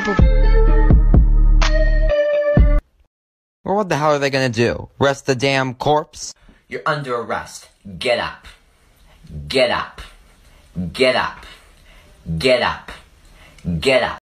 Well, what the hell are they gonna do? Arrest the damn corpse? You're under arrest. Get up. Get up. Get up. Get up. Get up.